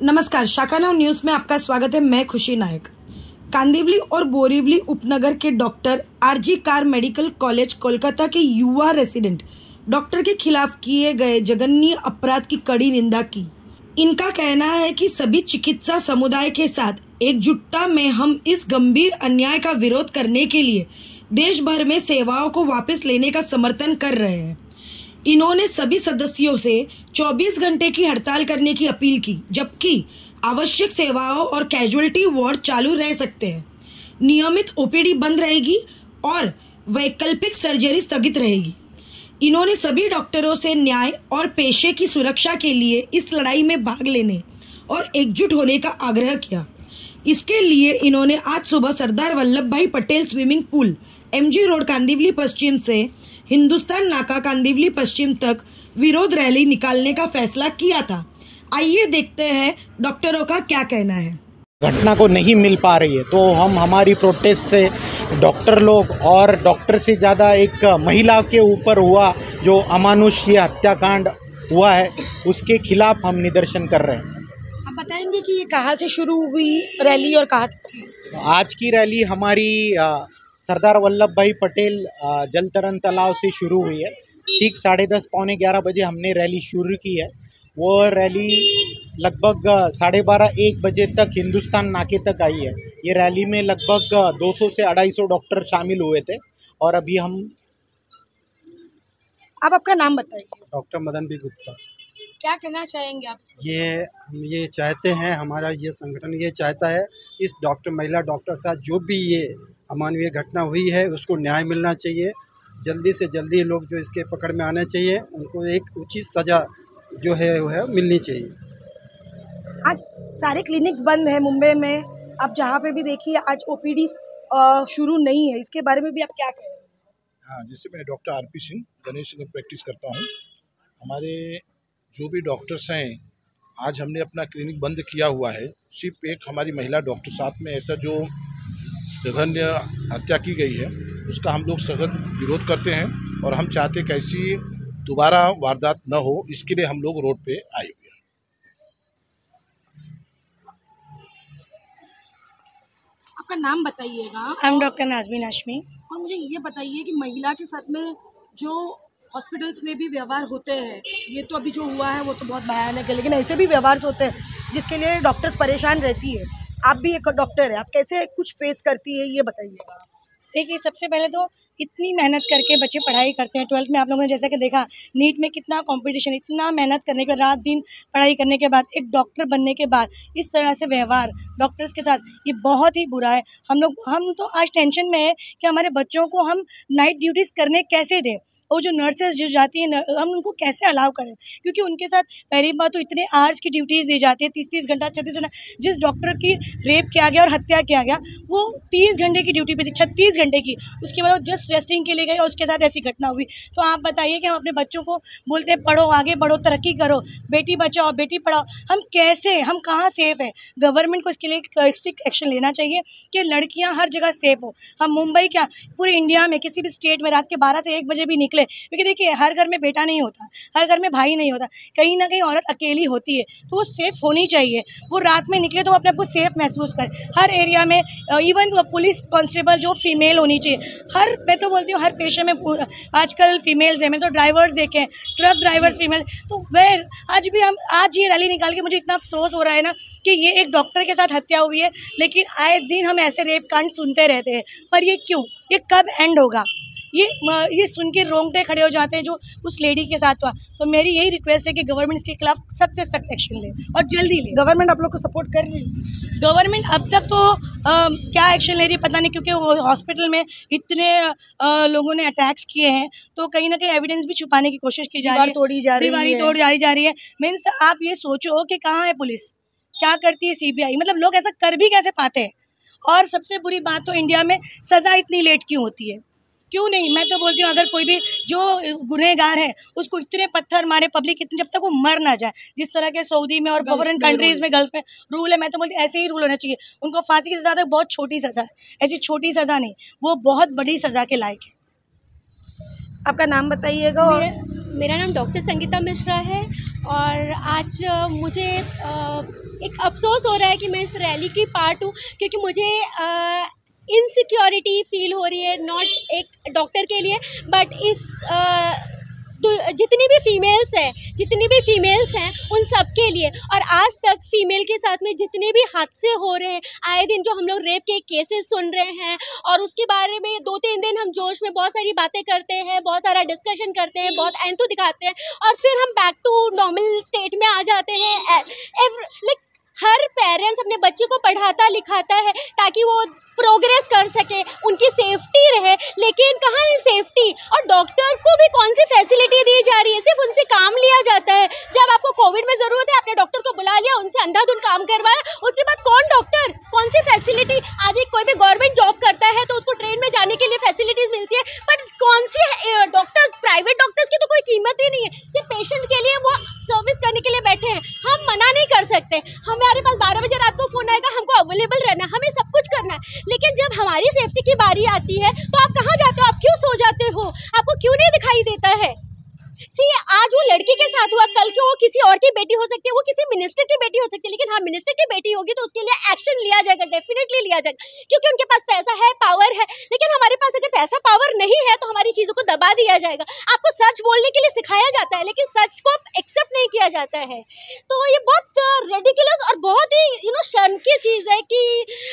नमस्कार, शाखा now news में आपका स्वागत है। मैं खुशी नायक। कांदिवली और बोरीवली उपनगर के doctor R G Kar medical college Kolkata के युवा रेसिडेंट डॉक्टर के खिलाफ किए गए जघन्य अपराध की कड़ी निंदा की। इनका कहना है कि सभी चिकित्सा समुदाय के साथ एकजुटता में हम इस गंभीर अन्याय का विरोध करने के लिए देश भर में सेवाओं को वापस लेने का समर्थन कर रहे हैं। इन्होंने सभी सदस्यों से 24 घंटे की हड़ताल करने की अपील की, जबकि आवश्यक सेवाओं और कैजुअलिटी वार्ड चालू रह सकते हैं। नियमित ओपीडी बंद रहेगी और वैकल्पिक सर्जरी स्थगित रहेगी। इन्होंने सभी डॉक्टरों से न्याय और पेशे की सुरक्षा के लिए इस लड़ाई में भाग लेने और एकजुट होने का आग्रह किया। इसके लिए इन्होंने आज सुबह Sardar Vallabh Bhai Patel swimming pool, MG road, Kandivali पश्चिम से हिंदुस्तान नाका, कांदिवली पश्चिम तक विरोध रैली निकालने का फैसला किया था। आइए देखते हैं डॉक्टरों का क्या कहना है। घटना को नहीं मिल पा रही है तो हम हमारी प्रोटेस्ट से डॉक्टर लोग और डॉक्टर से ज़्यादा एक महिला के ऊपर हुआ जो अमानुष्य हत्याकांड हुआ है उसके खिलाफ हम निदर्शन कर रहे हैं। आप बताएंगे कि ये कहाँ से शुरू हुई रैली और कहाँ थी? आज की रैली हमारी सरदार वल्लभ भाई पटेल जल तरन तालाब से शुरू हुई है। ठीक 10:30 पौने 11 बजे हमने रैली शुरू की है। वो रैली लगभग 12:30-1 बजे तक हिंदुस्तान नाके तक आई है। ये रैली में लगभग 200 से 250 डॉक्टर शामिल हुए थे और अभी हम। आप आपका नाम बताइए। Doctor Madan B Gupta. क्या कहना चाहेंगे आप? हम ये चाहते हैं, हमारा ये संगठन ये चाहता है इस महिला डॉक्टर साथ जो भी ये अमानवीय घटना हुई है उसको न्याय मिलना चाहिए। जल्दी से जल्दी लोग जो इसके पकड़ में आने चाहिए, उनको एक उचित सज़ा जो है वो है मिलनी चाहिए। आज सारे क्लिनिक्स बंद है मुंबई में। आप जहाँ पे भी देखिए आज OPD शुरू नहीं है। इसके बारे में भी आप क्या कहें? हाँ, जैसे मैं doctor RP Singh Ganesh Nagar practice करता हूँ। हमारे जो भी डॉक्टर्स हैं, आज हमने अपना क्लिनिक बंद किया हुआ है। सिर्फ एक हमारी महिला डॉक्टर साथ में ऐसा जो जघन्य हत्या की गई है उसका हम लोग सख्त विरोध करते हैं और हम चाहते हैं कि ऐसी दोबारा वारदात न हो, इसके लिए हम लोग रोड पे आए हुए हैं। आपका नाम बताइएगा। I'm doctor nazmeen Hashmi. और मुझे ये बताइए कि महिला के साथ में जो हॉस्पिटल्स में भी व्यवहार होते हैं, ये तो अभी जो हुआ है वो तो बहुत भयानक है, लेकिन ऐसे भी व्यवहार होते हैं जिसके लिए डॉक्टर्स परेशान रहती है। आप भी एक डॉक्टर है, आप कैसे कुछ फेस करती है ये बताइए। देखिए, सबसे पहले तो इतनी मेहनत करके बच्चे पढ़ाई करते हैं। 12th में आप लोगों ने जैसा कि देखा, नीट में कितना कंपटीशन, इतना मेहनत करने के बाद, रात दिन पढ़ाई करने के बाद, एक डॉक्टर बनने के बाद इस तरह से व्यवहार डॉक्टर्स के साथ, ये बहुत ही बुरा है। हम तो आज टेंशन में है कि हमारे बच्चों को हम नाइट ड्यूटीज़ करने कैसे दें। और जो नर्सेज जो जाती हैं हम उनको कैसे अलाउ करें, क्योंकि उनके साथ पहली बात तो इतने आवर्स की ड्यूटीज़ दी जाती है, 30-30 घंटा, 36 घंटा। जिस डॉक्टर की रेप किया गया और हत्या किया गया वो 30 घंटे की ड्यूटी पे थी, 36 घंटे की। उसके बाद वो जस्ट रेस्टिंग के लिए गए और उसके साथ ऐसी घटना हुई। तो आप बताइए कि हम अपने बच्चों को बोलते हैं पढ़ो, आगे बढ़ो, तरक्की करो, बेटी बचाओ, बेटी पढ़ाओ, हम कहाँ सेफ़ है? गवर्नमेंट को इसके लिए स्ट्रिक्ट एक्शन लेना चाहिए कि लड़कियाँ हर जगह सेफ़ हो। हम मुंबई क्या पूरे इंडिया में किसी भी स्टेट में रात के 12 से 1 बजे भी निकले, क्योंकि देखिए हर घर में बेटा नहीं होता, हर घर में भाई नहीं होता, कहीं ना कहीं औरत अकेली होती है, तो वो सेफ़ होनी चाहिए। वो रात में निकले तो वो अपने आप को सेफ़ महसूस करे। हर एरिया में इवन पुलिस कांस्टेबल जो फीमेल होनी चाहिए। मैं तो बोलती हूँ हर पेशे में आजकल फीमेल्स हैं। मैं तो ड्राइवर्स देखे, ट्रक ड्राइवर्स फीमेल। तो वह आज ये रैली निकाल के मुझे इतना अफसोस हो रहा है ना कि ये एक डॉक्टर के साथ हत्या हुई है, लेकिन आए दिन हम ऐसे रेप कांड सुनते रहते हैं। पर ये क्यों? ये कब एंड होगा? ये सुन के रोंगटे खड़े हो जाते हैं जो उस लेडी के साथ हुआ। तो मेरी यही रिक्वेस्ट है कि गवर्नमेंट इसके खिलाफ सख्त से सख्त एक्शन ले और जल्दी ले। गवर्नमेंट आप लोग को सपोर्ट कर रही है? गवर्नमेंट अब तक तो क्या एक्शन ले रही है पता नहीं, क्योंकि वो हॉस्पिटल में इतने लोगों ने अटैक्स किए हैं, तो कहीं ना कहीं एविडेंस भी छुपाने की कोशिश की जा रही है, दीवार तोड़ी जा रही है। मीन्स आप ये सोचो कि कहाँ है पुलिस, क्या करती है CBI? मतलब लोग ऐसा कर भी कैसे पाते हैं? और सबसे बुरी बात तो इंडिया में सज़ा इतनी लेट क्यों होती है? क्यों नहीं? मैं तो बोलती हूँ अगर कोई भी जो गुनहगार है उसको इतने पत्थर मारे पब्लिक इतने, जब तक वो मर ना जाए, जिस तरह के सऊदी में और फॉरेन कंट्रीज़ में, गल्फ में रूल है, मैं तो बोलती हूँ ऐसे ही रूल होना चाहिए। उनको फांसी की सज़ा तो बहुत छोटी सज़ा है, ऐसी छोटी सज़ा नहीं, वो बहुत बड़ी सज़ा के लायक है। आपका नाम बताइएगा। मेरा नाम डॉक्टर संगीता मिश्रा है और आज मुझे एक अफसोस हो रहा है कि मैं इस रैली की पार्ट हूँ, क्योंकि मुझे इनसिक्योरिटी फील हो रही है, नॉट एक डॉक्टर के लिए बट इस जितनी भी फीमेल्स हैं उन सब के लिए। और आज तक फीमेल के साथ में जितने भी हादसे हो रहे हैं, आए दिन जो हम लोग रेप के केसेस सुन रहे हैं और उसके बारे में 2-3 दिन हम जोश में बहुत सारी बातें करते हैं, बहुत सारा डिस्कशन करते हैं, बहुत एंथू दिखाते हैं और फिर हम बैक टू नॉर्मल स्टेट में आ जाते हैं। लाइक हर पेरेंट्स अपने बच्चे को पढ़ाता लिखाता है ताकि वो प्रोग्रेस कर सके, उनकी सेफ्टी रहे, लेकिन कहाँ है सेफ्टी? और डॉक्टर को भी कौन सी फैसिलिटी दी जा रही है? सिर्फ उनसे काम लिया जाता है। जब आपको कोविड में ज़रूरत है आपने डॉक्टर को बुला लिया, उनसे अंधाधुंध काम करवाया, उसके बाद कौन डॉक्टर, कौन सी फैसिलिटी? आज कोई भी गवर्नमेंट जॉब करता है तो उसको ट्रेन में जाने के लिए फैसिलिटीज़ मिलती है, बट कौन सी डॉक्टर्स, प्राइवेट डॉक्टर्स की तो कोई कीमत ही नहीं है। सिर्फ पेशेंट के लिए वो सर्विस करने के लिए बैठे हैं। हम मना नहीं कर सकते, हमारे पास 12 बजे रात को फ़ोन आएगा, हमको अवेलेबल रहना है, हमें सब कुछ करना है, लेकिन जब हमारी सेफ्टी की बारी आती है तो आप कहाँ जाते हो? आप क्यों सो जाते हो? आपको क्यों नहीं दिखाई देता है? आज वो लड़की के साथ हुआ, कल को वो किसी और की बेटी हो सकती है, वो किसी मिनिस्टर की बेटी हो सकती है, लेकिन हाँ मिनिस्टर की बेटी होगी तो उसके लिए एक्शन लिया जाएगा, डेफिनेटली लिया जाएगा, क्योंकि उनके पास पैसा है, पावर है। लेकिन हमारे पास अगर पैसा पावर नहीं है तो हमारी चीज़ों को दबा दिया जाएगा। आपको सच बोलने के लिए सिखाया जाता है लेकिन सच को एक्सेप्ट नहीं किया जाता है। तो ये बहुत रेडिकुलस और बहुत ही शर्म की चीज़ है कि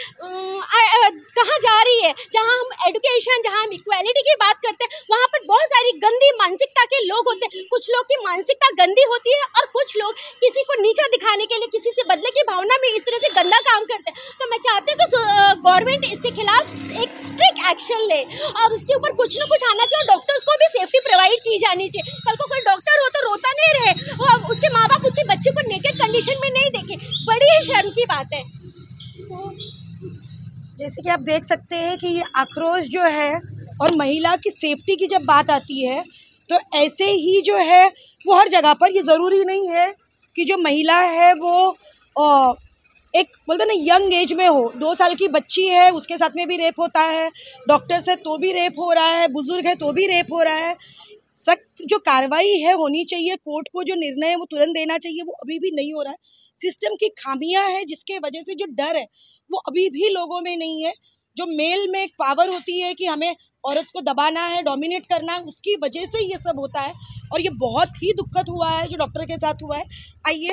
कहाँ जा रही है। जहाँ हम एजुकेशन, जहाँ हम इक्वालिटी की बात करते हैं, वहाँ पर बहुत सारी गंदी मानसिकता के लोग होते हैं। कुछ लोग की मानसिकता गंदी होती है और कुछ लोग किसी को नीचा दिखाने के लिए, किसी से बदले की भावना में इस तरह से गंदा काम करते हैं। तो मैं चाहती हूँ कि गवर्नमेंट इसके खिलाफ एक स्ट्रिक्ट एक्शन ले और उसके ऊपर कुछ ना कुछ आना चाहिए और डॉक्टर्स को भी सेफ्टी प्रोवाइड की जानी चाहिए। कल को कोई डॉक्टर हो तो रोता नहीं रहे और उसके माँ बाप उसके बच्चे को नेकेड कंडीशन में नहीं देखे। बड़ी ही शर्म की बात है। जैसे कि आप देख सकते हैं कि ये आक्रोश जो है और महिला की सेफ्टी की जब बात आती है तो ऐसे ही जो है वो हर जगह पर, ये ज़रूरी नहीं है कि जो महिला है वो एक बोलते ना यंग एज में हो, 2 साल की बच्ची है उसके साथ में भी रेप होता है, डॉक्टर है तो भी रेप हो रहा है, बुजुर्ग है तो भी रेप हो रहा है। सख्त जो कार्रवाई है होनी चाहिए, कोर्ट को जो निर्णय है वो तुरंत देना चाहिए, वो अभी भी नहीं हो रहा है। सिस्टम की खामियां हैं जिसके वजह से जो डर है वो अभी भी लोगों में नहीं है। जो मेल में एक पावर होती है कि हमें औरत को दबाना है, डोमिनेट करना है, उसकी वजह से ये सब होता है और ये बहुत ही दुखद हुआ है जो डॉक्टर के साथ हुआ है। आइए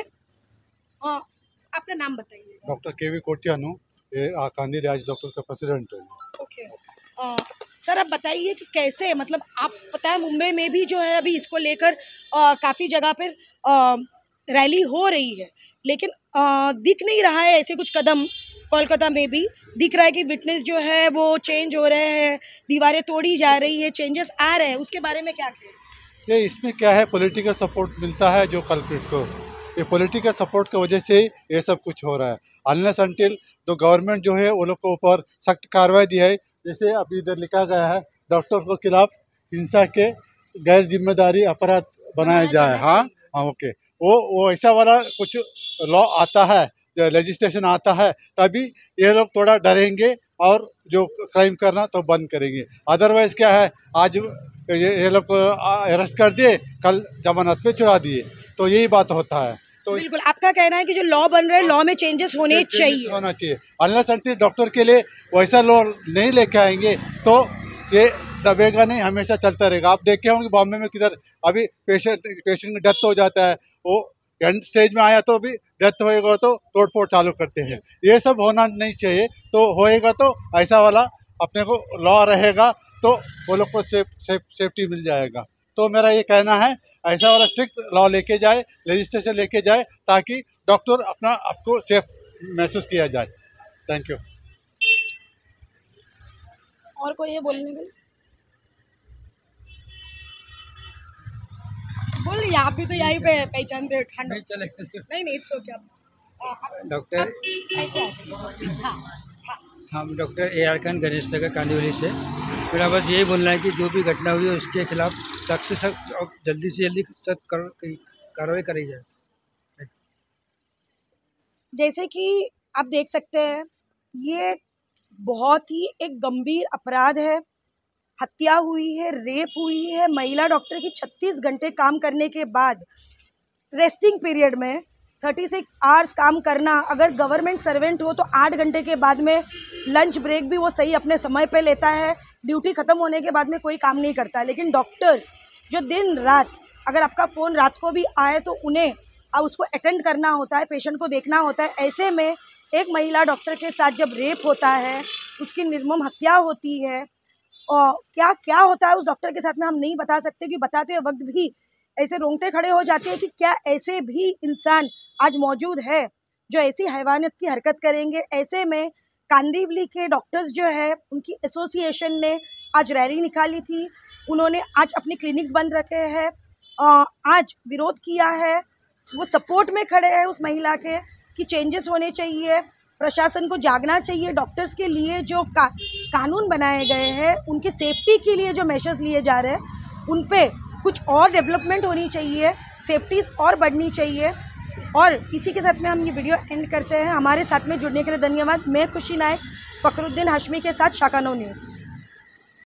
आपका नाम बताइए। डॉक्टर केवी कोट्यानो, कांदी राज डॉक्टर का प्रेसिडेंट है। ओके सर, आप बताइए कि कैसे, मतलब आप पता है मुंबई में भी जो है अभी इसको लेकर काफ़ी जगह पर रैली हो रही है, लेकिन दिख नहीं रहा है ऐसे कुछ कदम। कोलकाता में भी दिख रहा है कि विटनेस जो है वो चेंज हो रहे हैं, दीवारें तोड़ी जा रही है, चेंजेस आ रहे हैं, उसके बारे में क्या कहें? ये इसमें क्या है, पॉलिटिकल सपोर्ट मिलता है जो कल्प्रिट को, ये पॉलिटिकल सपोर्ट की वजह से ये सब कुछ हो रहा है। अनलेस अनटिल तो गवर्नमेंट जो है वो लोग को ऊपर सख्त कार्रवाई दी है, जैसे अभी इधर लिखा गया है डॉक्टर के खिलाफ हिंसा के गैर जिम्मेदारी अपराध बनाया जाए। हाँ ओके, वो ऐसा वाला कुछ लॉ आता है, लेजिस्लेशन आता है, तभी ये लोग थोड़ा डरेंगे और जो क्राइम करना तो बंद करेंगे। अदरवाइज क्या है, आज ये लोग अरेस्ट कर दिए, कल जमानत पे छुड़ा दिए, तो यही बात होता है। तो बिल्कुल आपका कहना है कि जो लॉ बन रहे हैं लॉ में चेंजेस होना चाहिए। अनलेस अनटिल डॉक्टर के लिए वैसा लॉ नहीं लेके आएंगे तो ये दबेगा नहीं, हमेशा चलता रहेगा। आप देखे होंगे बॉम्बे में किधर अभी पेशेंट की डेथ हो जाता है, वो एंड स्टेज में आया तो भी डेथ होएगा तो तोड़फोड़ चालू करते हैं। ये सब होना नहीं चाहिए। तो होएगा तो ऐसा वाला अपने को लॉ रहेगा तो वो लोग को सेफ्टी मिल जाएगा। तो मेरा ये कहना है ऐसा वाला स्ट्रिक्ट लॉ लेके जाए, लेजिस्लेशन लेके जाए, ताकि डॉक्टर अपना आपको सेफ महसूस किया जाए। Thank you. और कोई ये बोलने के लिए बोलिए, आप भी तो यहीं पे पहचानते हो। नहीं इट्स ओके। डॉक्टर हम doctor A R Khan Ganesh Nagar Kandivali से। मेरा बस यही बोलना है कि जो भी घटना हुई है उसके खिलाफ सख्त से सख्त और जल्दी से जल्दी सख्त कार्रवाई करी जाए। जैसे कि आप देख सकते हैं ये बहुत ही एक गंभीर अपराध है, हत्या हुई है, रेप हुई है। महिला डॉक्टर की 36 घंटे काम करने के बाद रेस्टिंग पीरियड में 36 आवर्स काम करना, अगर गवर्नमेंट सर्वेंट हो तो 8 घंटे के बाद में लंच ब्रेक भी वो सही अपने समय पे लेता है, ड्यूटी ख़त्म होने के बाद में कोई काम नहीं करता। लेकिन डॉक्टर्स जो दिन रात, अगर आपका फ़ोन रात को भी आए तो उन्हें उसको अटेंड करना होता है, पेशेंट को देखना होता है। ऐसे में एक महिला डॉक्टर के साथ जब रेप होता है, उसकी निर्मम हत्या होती है, और क्या क्या होता है उस डॉक्टर के साथ में हम नहीं बता सकते, कि बताते वक्त भी ऐसे रोंगटे खड़े हो जाते हैं कि क्या ऐसे भी इंसान आज मौजूद है जो ऐसी हैवानियत की हरकत करेंगे। ऐसे में कांदिवली के डॉक्टर्स जो है, उनकी एसोसिएशन ने आज रैली निकाली थी। उन्होंने आज अपने क्लिनिक्स बंद रखे हैं, आज विरोध किया है, वो सपोर्ट में खड़े हैं उस महिला के कि चेंजेस होने चाहिए, प्रशासन को जागना चाहिए। डॉक्टर्स के लिए जो कानून बनाए गए हैं, उनकी सेफ्टी के लिए जो मेजर्स लिए जा रहे हैं, उन पे कुछ और डेवलपमेंट होनी चाहिए, सेफ्टीज़ और बढ़नी चाहिए। और इसी के साथ में हम ये वीडियो एंड करते हैं। हमारे साथ में जुड़ने के लिए धन्यवाद। मैं खुशी नायक, फखरुद्दीन हाशमी के साथ शाकानो न्यूज़।